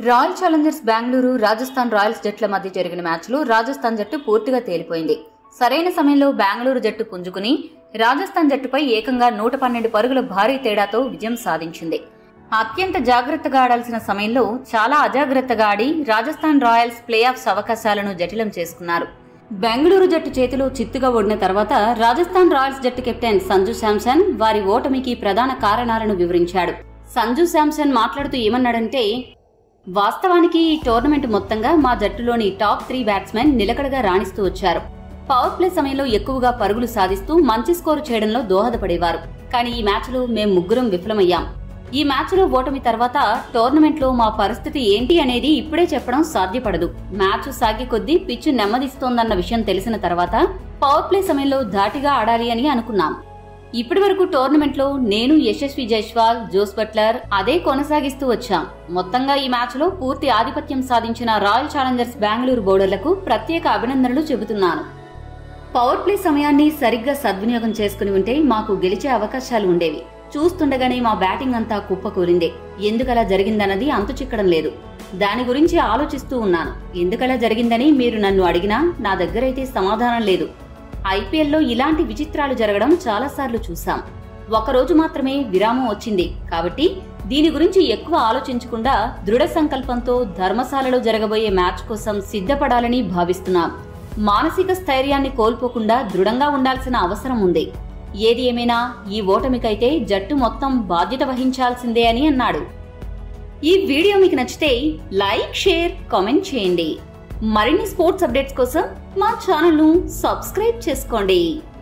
Royal Challengers Bengaluru Rajasthan Royals జట్ల మధ్య జరిగిన మ్యాచ్లో రాజస్థాన్ జట్టు పూర్తిగా తేలిపోయింది. సరైన సమయంలో బెంగళూరు జట్టు పుంజుకుని రాజస్థాన్ జట్టుపై ఏకంగా 112 పరుగుల భారీ తేడాతో విజయం సాధించింది. అత్యంత జాగ్రత్తగా ఆడాల్సిన సమయంలో చాలా అజాగ్రత్తగా ఆడి రాజస్థాన్ రాయల్స్ ప్లే ఆఫ్స్ అవకాశాలను జటిలం చేసుకున్నారు. బెంగళూరు జట్టు చేతిలో చిత్తుగా ఓడిన తర్వాత రాజస్థాన్ రాయల్స్ జట్టు కెప్టెన్ సంజు శాంసన్ వారి ఓటమికి ప్రధాన కారణాలను వివరించాడు. సంజు శాంసన్ మాట్లాడుతూ ఏమన్నాడంటే, వాస్తవానికి ఈ టోర్నమెంట్ మొత్తంగా మా జట్టులోని టాప్ 3 బ్యాట్స్మెన్ నిలకడగా రాణిస్తూ వచ్చారు. పవర్ ప్లే సమయంలో ఎక్కువగా పరుగులు సాధిస్తూ మంచి స్కోరు చేయడంలో దోహదపడేవారు. కానీ ఈ మ్యాచ్లో మేం ముగ్గురం విఫలమయ్యాం. ఈ మ్యాచ్లో ఓటమి తర్వాత టోర్నమెంట్లో మా పరిస్థితి ఏంటి అనేది ఇప్పుడే చెప్పడం సాధ్యపడదు. మ్యాచ్ సాగే కొద్దీ పిచ్చు నెమ్మదిస్తోందన్న విషయం తెలిసిన తర్వాత పవర్ ప్లే సమయంలో ధాటిగా ఆడాలి అని అనుకున్నాం. ఇప్పటి వరకు టోర్నమెంట్లో నేను, యశస్వి జైస్వాల్, జోస్ బట్లర్ అదే కొనసాగిస్తూ వచ్చాం. మొత్తంగా ఈ మ్యాచ్లో పూర్తి ఆధిపత్యం సాధించిన రాయల్ ఛాలెంజర్స్ బెంగళూరు బౌలర్లకు ప్రత్యేక అభినందనలు చెబుతున్నాను. పవర్ ప్లే సమయాన్ని సరిగ్గా సద్వినియోగం చేసుకుని ఉంటే మాకు గెలిచే అవకాశాలు ఉండేవి. చూస్తుండగానే మా బ్యాటింగ్ అంతా కుప్పకూలిందే. ఎందుకలా జరిగిందన్నది అంతు చిక్కడం లేదు. దాని గురించి ఆలోచిస్తూ ఉన్నాను. ఎందుకలా జరిగిందని మీరు నన్ను అడిగినా నా దగ్గరైతే సమాధానం లేదు. ఐపీఎల్లో ఇలాంటి విచిత్రాలు జరగడం చాలాసార్లు చూశాం. ఒకరోజు మాత్రమే విరామం వచ్చింది కాబట్టి దీని గురించి ఎక్కువ ఆలోచించకుండా దృఢ సంకల్పంతో ధర్మశాలలో జరగబోయే మ్యాచ్ కోసం సిద్ధపడాలని భావిస్తున్నాం. మానసిక స్థైర్యాన్ని కోల్పోకుండా దృఢంగా ఉండాల్సిన అవసరం ఉంది. ఏది ఏమైనా ఈ ఓటమికైతే జట్టు మొత్తం బాధ్యత వహించాల్సిందే అని అన్నాడు. ఈ వీడియో మీకు నచ్చితే లైక్, షేర్, కామెంట్ చేయండి. మరిన్ని స్పోర్ట్స్ అప్డేట్స్ కోసం మా ఛానల్ను సబ్స్క్రైబ్ చేసుకోండి.